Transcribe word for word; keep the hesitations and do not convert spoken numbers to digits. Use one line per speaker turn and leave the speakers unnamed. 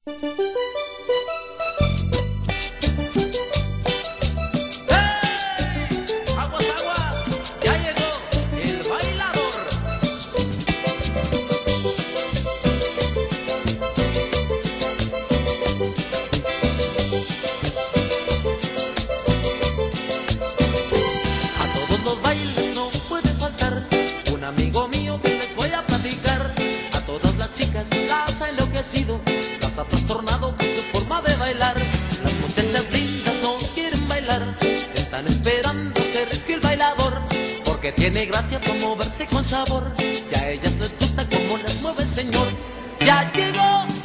Aguas, aguas, ya llegó el bailador. A todos los bailes no puede faltar un amigo mío que les voy a platicar. A todas las chicas las ha enloquecido, las ha trastornado con su forma de bailar. Las muchachas lindas no quieren bailar, están esperando a Sergio el bailador, porque tiene gracia para moverse con sabor, y a ellas les gusta como las mueve el señor. Ya llegó